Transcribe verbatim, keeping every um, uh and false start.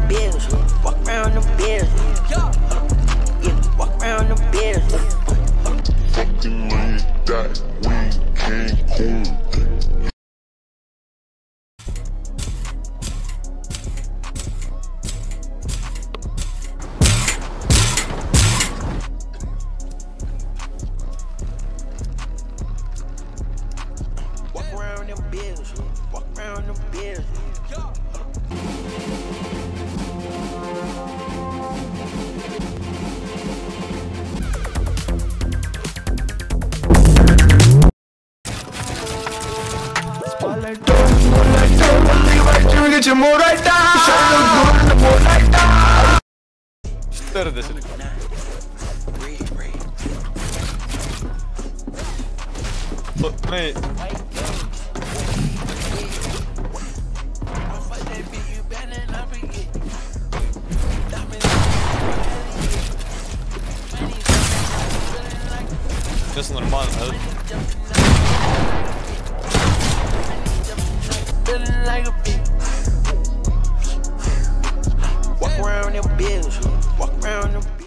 bills, walk around them bills, yeah, walk around them bills. Fucking money that we can't hold. Walk around them bills, walk around them bills. Get your mood right down. Show the mood right down. czterdzieści. Co? My... To jest normalne. Walk around them bills, walk around them.